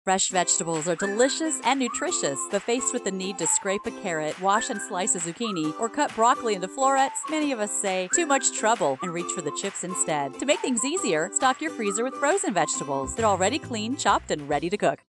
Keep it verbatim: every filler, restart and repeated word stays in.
Fresh vegetables are delicious and nutritious, but faced with the need to scrape a carrot, wash and slice a zucchini, or cut broccoli into florets, many of us say, too much trouble, and reach for the chips instead. To make things easier, stock your freezer with frozen vegetables. They're already clean, chopped, and ready to cook.